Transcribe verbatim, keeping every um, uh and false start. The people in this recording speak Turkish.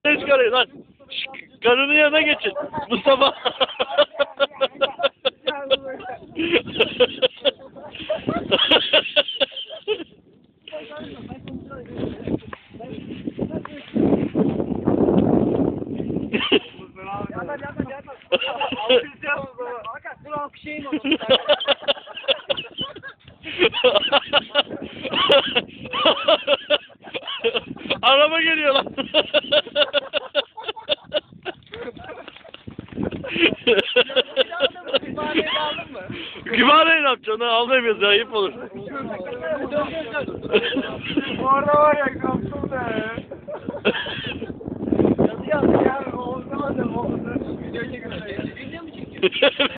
Ne çıkarıyor lan? Şşş, karının yanına geçin. Mustafa. Yandan yandan yandan. Alkışlayalım o zaman. Hakan dur alkışlayayım onu. Araba geliyor lan. Kütüphaneyi aldın mı? Kütüphaneyi ne yapacaksın? Almayayım ya, ayıp olur. Orada var ya kaptım da. Yazı yazdı ya. O zaman da o video çekiyor. Video mu çekiyor?